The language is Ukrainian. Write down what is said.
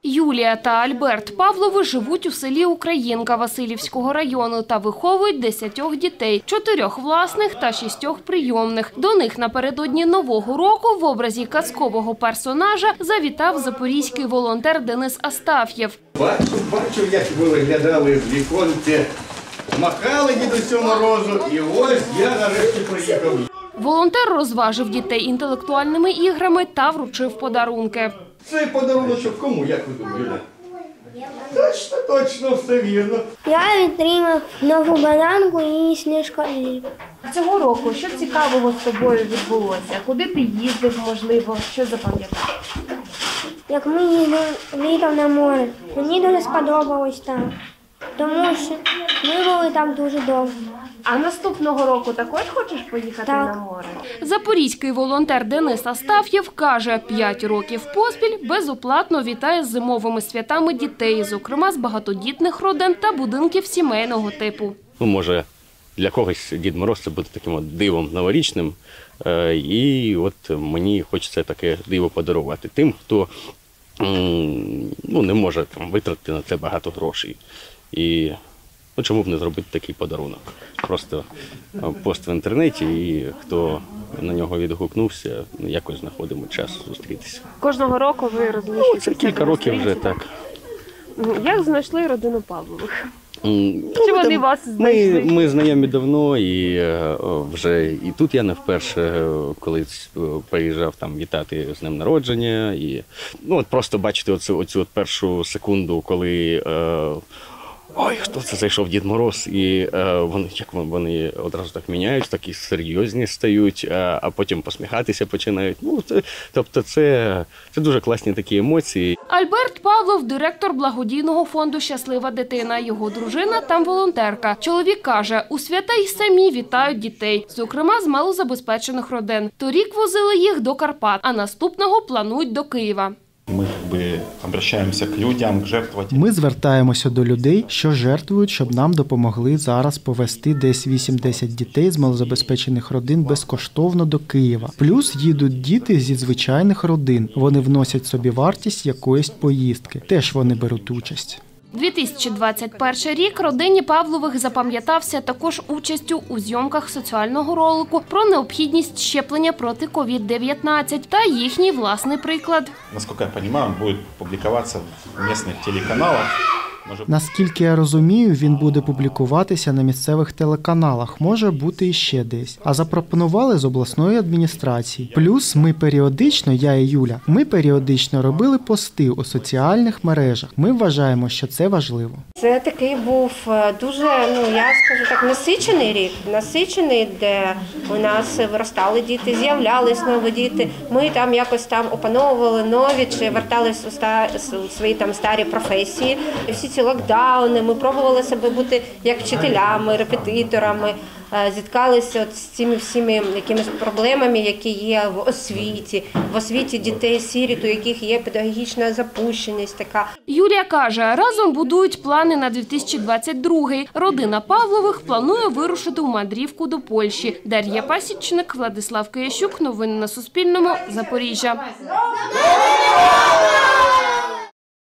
Юлія та Альберт Павлови живуть у селі Українка Василівського району та виховують 10 дітей – 4 власних та 6 прийомних. До них напередодні Нового року в образі казкового персонажа завітав запорізький волонтер Денис Астаф'єв. Бачу, як ви виглядали з віконці, махали Дідусю Морозу, і ось я нарешті приїхав. Волонтер розважив дітей інтелектуальними іграми та вручив подарунки. Цей подарунок кому, як ви думаєте? Точно, все вірно. Я отримав нову бананку і сніжколів. Цього року що цікавого з тобою відбулося? Куди ти їздив, можливо, що запам'ятав? Як ми їздили літом на море, мені дуже сподобалось там, тому що ми були там дуже довго. А наступного року також хочеш поїхати Так. на море? Запорізький волонтер Денис Астаф'єв каже, 5 років поспіль безоплатно вітає з зимовими святами дітей, зокрема з багатодітних родин та будинків сімейного типу. Може, для когось Дід Мороз це буде таким от дивом новорічним, і от мені хочеться таке диво подарувати тим, хто не може витратити на це багато грошей. І чому б не зробити такий подарунок? Просто пост в інтернеті, і хто на нього відгукнувся, якось знаходимо час зустрітися. Кожного року ви розміщуєте? Це кілька років вже так. Як знайшли родину Павлових? Чи вони вас знайшли? Ми знайомі давно, і вже і тут я не вперше колись приїжджав там вітати з днем народження. І просто бачити оцю першу секунду, коли ой, хто це зайшов, Дід Мороз, і вони одразу так міняють, такі серйозні стають, а потім посміхатися починають. Тобто це дуже класні такі емоції. Альберт Павлов – директор благодійного фонду «Щаслива дитина». Його дружина – там волонтерка. Чоловік каже, у свята й самі вітають дітей, зокрема з малозабезпечених родин. Торік возили їх до Карпат, а наступного планують до Києва. Ми звертаємося до людей, що жертвують, щоб нам допомогли зараз повезти десь 8-10 дітей з малозабезпечених родин безкоштовно до Києва. Плюс їдуть діти зі звичайних родин. Вони вносять собі вартість якоїсь поїздки. Теж вони беруть участь. 2021 рік родині Павлових запам'ятався також участю у зйомках соціального ролику про необхідність щеплення проти COVID-19 та їхній власний приклад. Наскільки я розумію, він буде публікуватися в місцевих телеканалах. Наскільки я розумію, він буде публікуватися на місцевих телеканалах, може бути і ще десь. А запропонували з обласної адміністрації. Плюс ми періодично, я і Юля, робили пости у соціальних мережах. Ми вважаємо, що це важливо. Це такий був дуже, я скажу так, насичений рік. Насичений, де у нас виростали діти, з'являлись нові діти. Ми там якось опановували нові, чи вертались у свої старі професії. Всі ці локдауни, ми пробували себе бути як вчителями, репетиторами, зіткалися з цими всіми якимись проблемами, які є в освіті дітей-сиріт, у яких є педагогічна запущеність така. Юлія каже, разом будують плани на 2022-й. Родина Павлових планує вирушити у мандрівку до Польщі. Дар'я Пасічник, Владислав Киящук. Новини на Суспільному. Запоріжжя.